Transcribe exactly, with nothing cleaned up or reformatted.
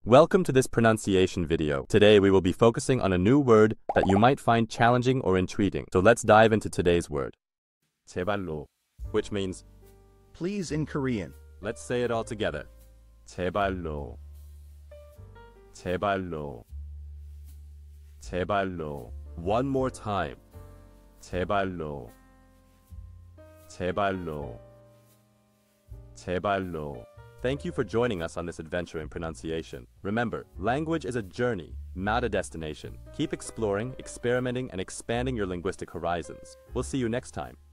Welcome to this pronunciation video. Today we will be focusing on a new word that you might find challenging or intriguing. So let's dive into today's word. jebalro, which means please in Korean. Let's say it all together. jebalro. jebalro. jebalro. One more time. jebalro. jebalro. jebalro. Thank you for joining us on this adventure in pronunciation. Remember, language is a journey, not a destination. Keep exploring, experimenting, and expanding your linguistic horizons. We'll see you next time.